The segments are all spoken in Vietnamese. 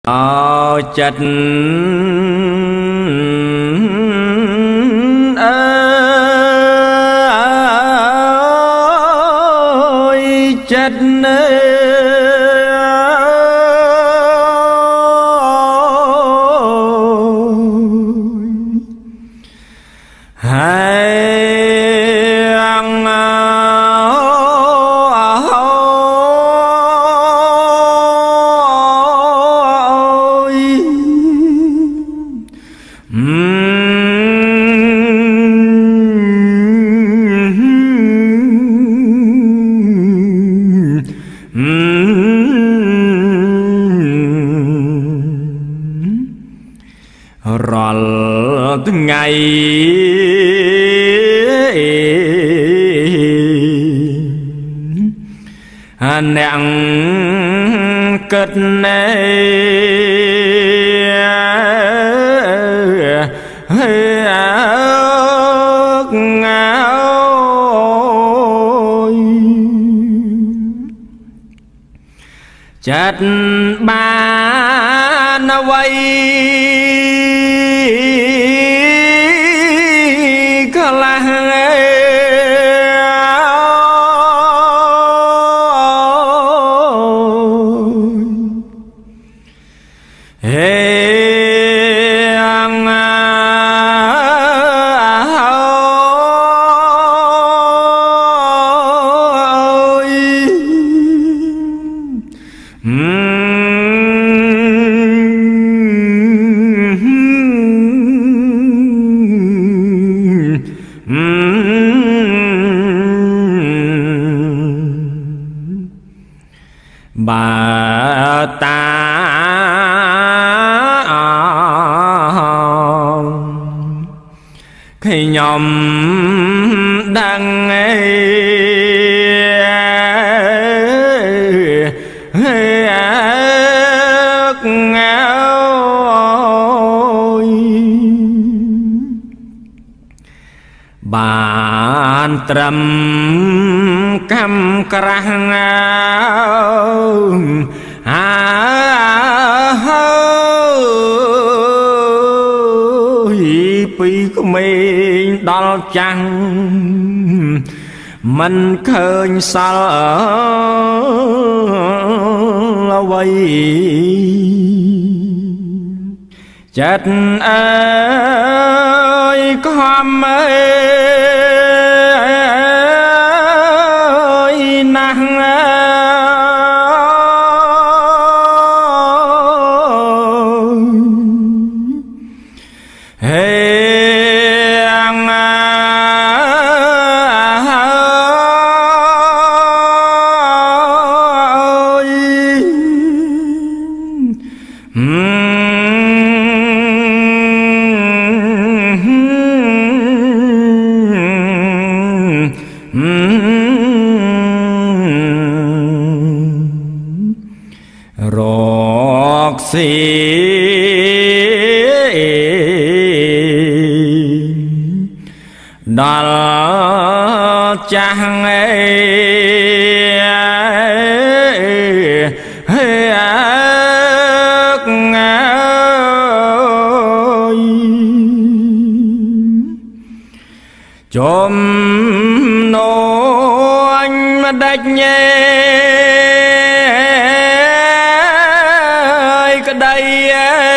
chất ơi chất ngày nặng kết chặt ba nó quay bà ta khi nhóm đang bàn trầm cam krang pi của mình đau chăng mình khơi sao ở vậy chết ơi con ơi năng rọc xì đal chang chôm nô anh mà đạch nhé cái đây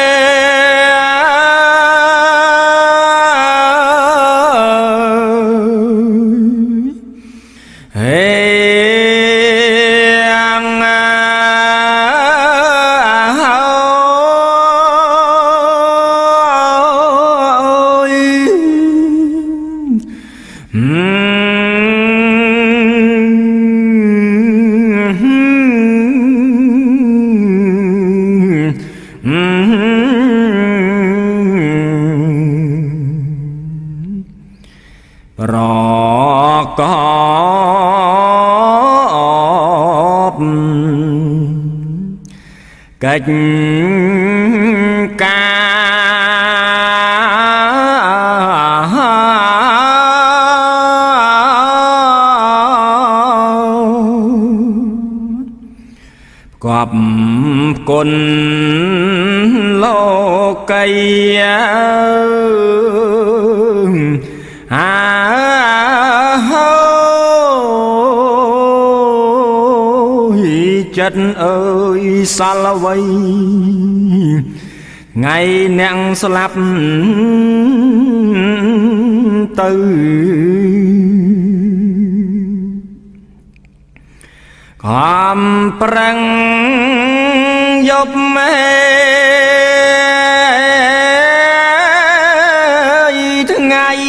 rõ có cách ca quặp côn lô cây chất ơi xa la vây ngày nặng slap từ khom prang dốc mê ngày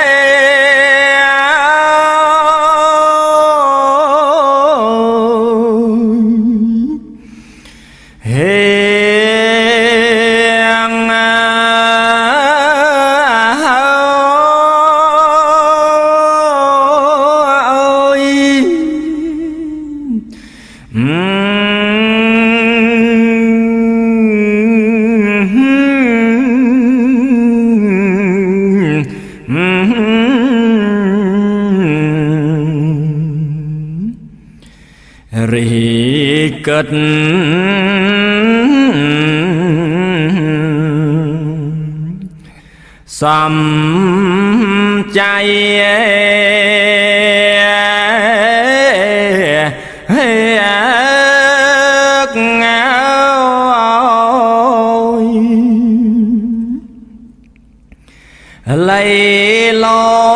cất xăm chay lấy lo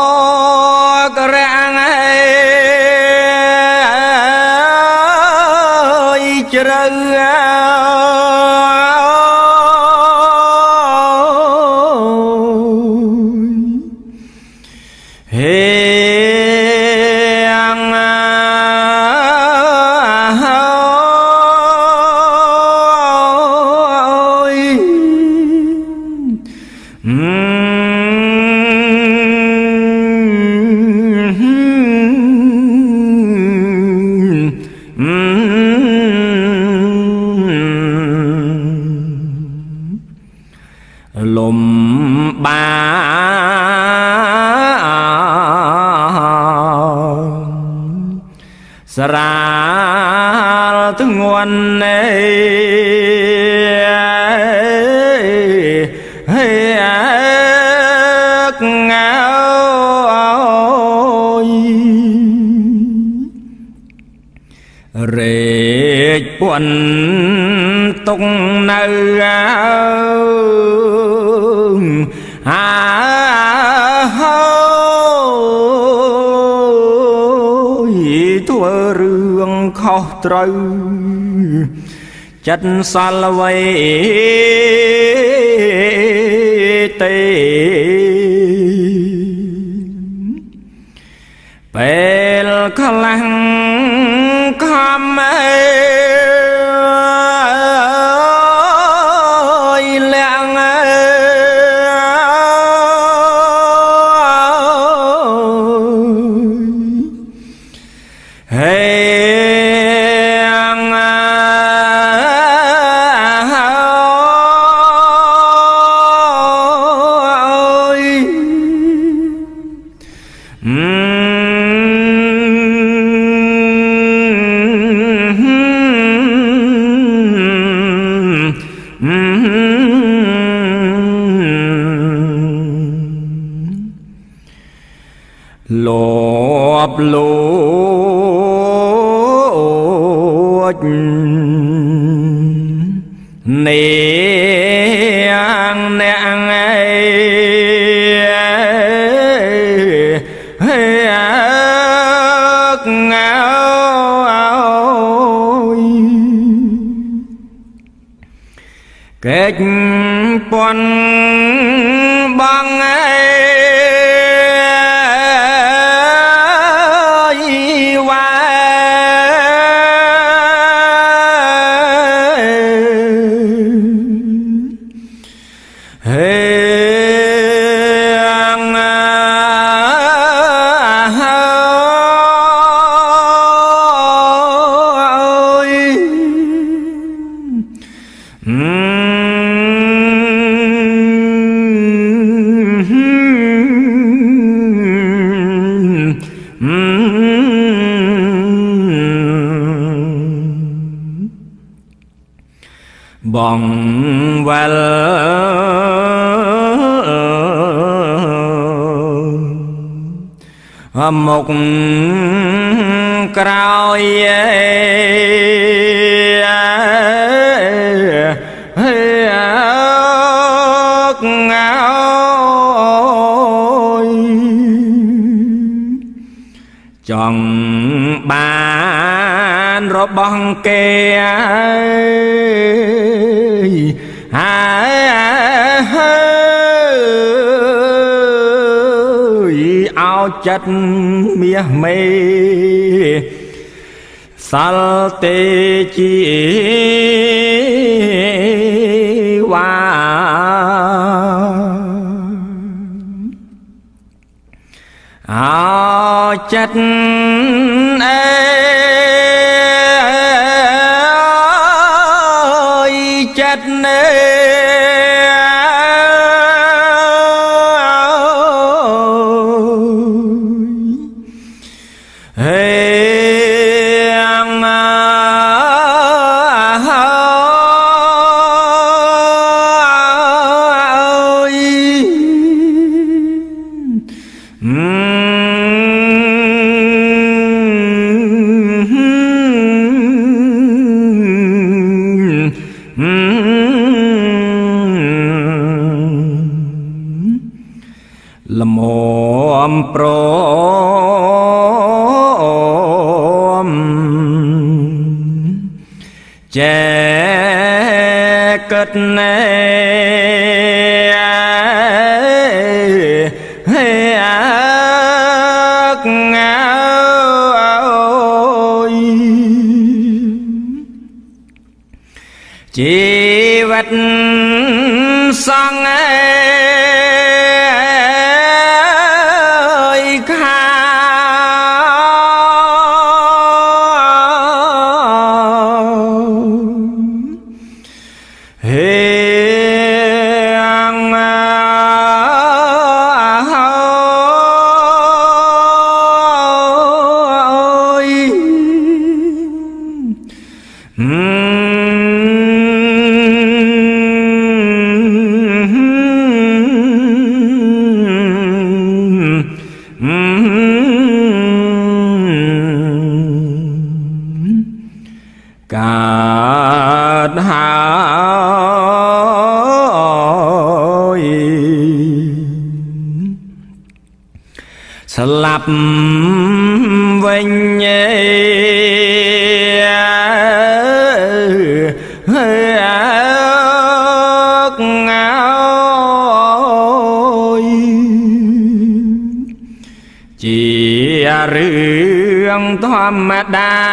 lùm ba ra thứ nguồn rệt buồn tung nơi thua rương khóc trâu chất xa la vây tê bèl khá lăng khám ơi lạng lộp lụt nèng nèng kết pon băng bong val một cào chọn bàn rồi bong kê áo chất mía mê sal tê chi hoa áo chất ơi chất che cất nè chỉ vật sang ơi khá lập vinh chỉ riêng thầm đa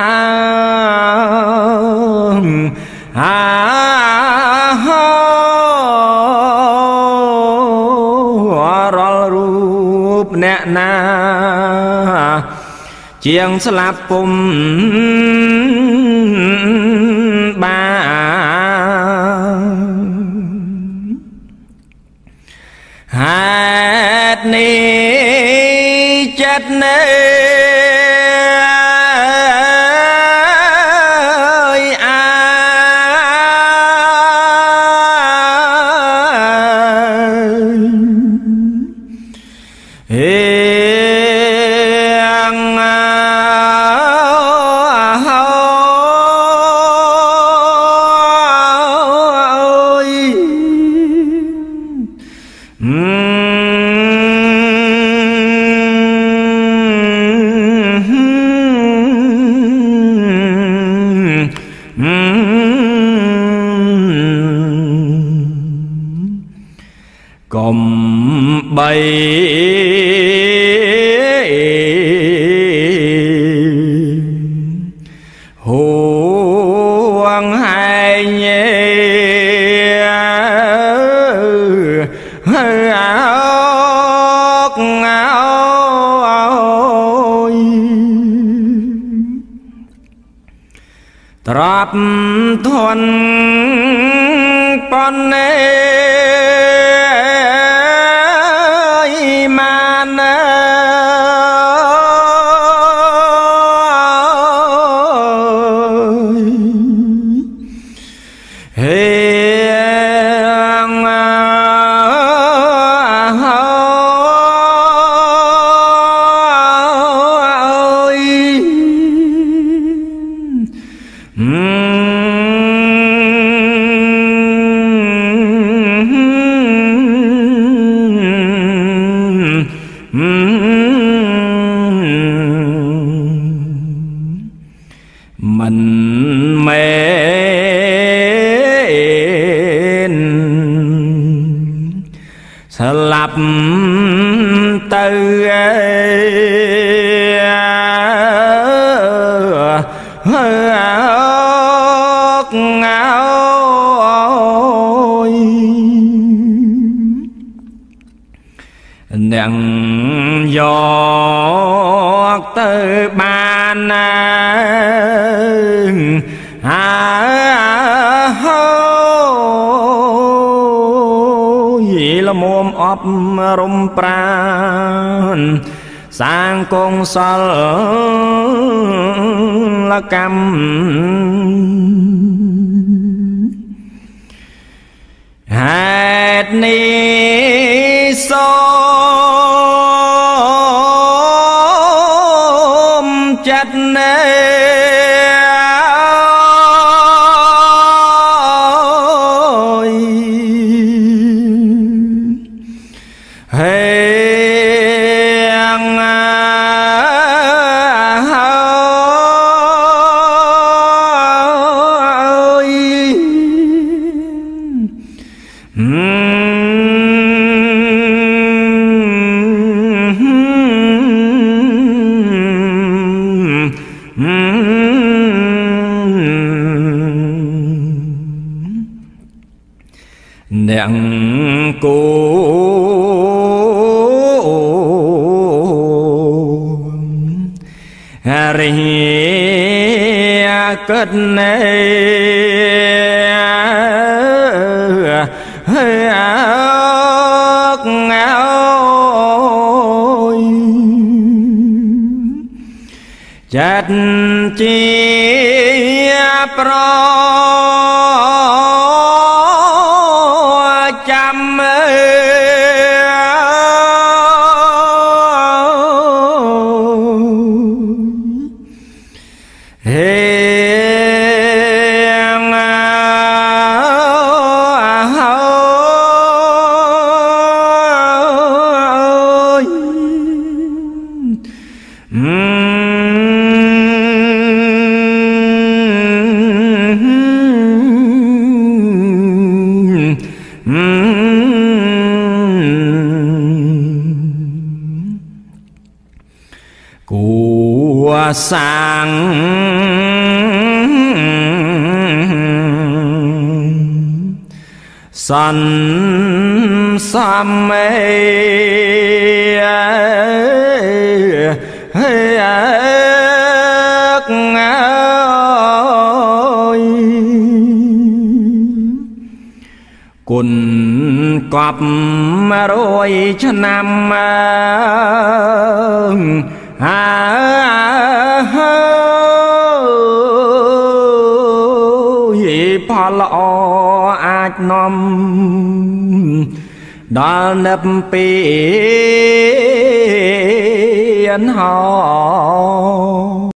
nè na chiêng slap pum ba hát ni chất nê cùng bay huống hai nhé trap thuần con man ơi mình mến sẽ lập từ nặng giọt từ ban gì là mồm ấp rung pran sang công sal là cam hạt ni xóm chặt nê nặng cô rì kết nê chát chi pro chăm của sang sân xăm cùn cọp rồi cho năm phá lọ ách nôm đó nấp biển họ